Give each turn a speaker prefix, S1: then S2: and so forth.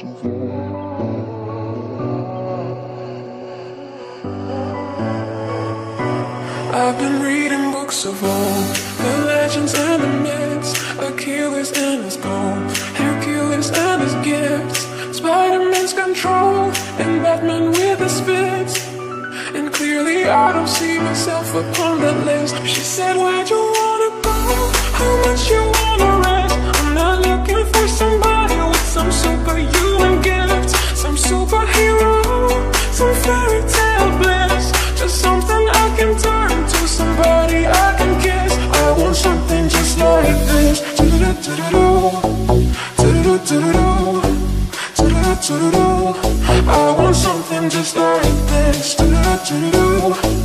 S1: I've been reading books of old, the legends and the myths, Achilles and his bow, Hercules and his gifts, Spider-Man's control, and Batman with his fits. And clearly I don't see myself upon that list. She said, where'd you wanna go? How much you wanna rest? I'm not looking for somebody with some superhuman gifts, some superhero, some fairy tale bliss, just something I can turn to, somebody I can kiss. I want something just like this. I want something just like this.